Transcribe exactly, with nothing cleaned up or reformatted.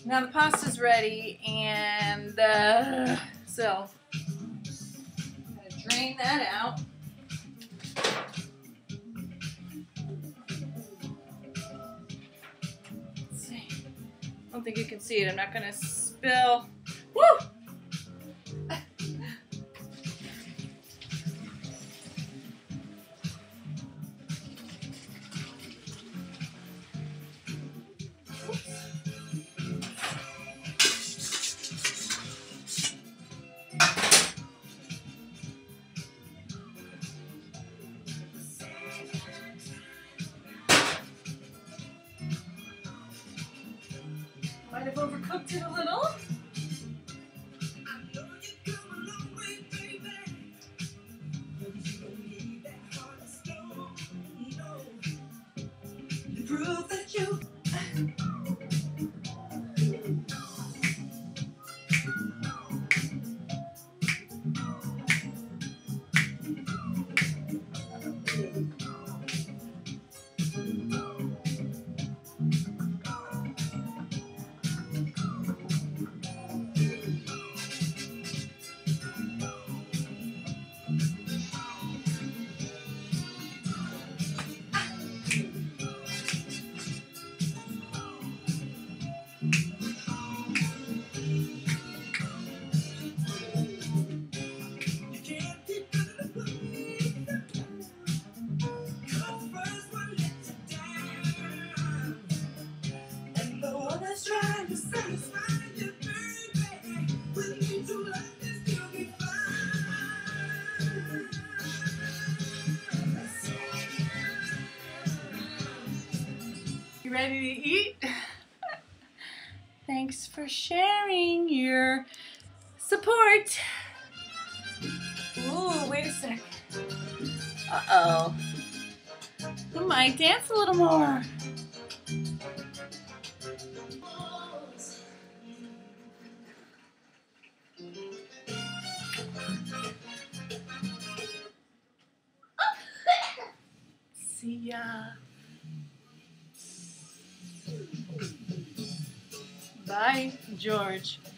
Now the pasta's ready, and uh, so I'm gonna drain that out. Let's see. I don't think you can see it. I'm not gonna spill. Woo! Might have overcooked it a little. Prove that you. You ready to eat? Thanks for sharing your support. Ooh, wait a sec. Uh-oh. You might dance a little more. See ya. Bye, George.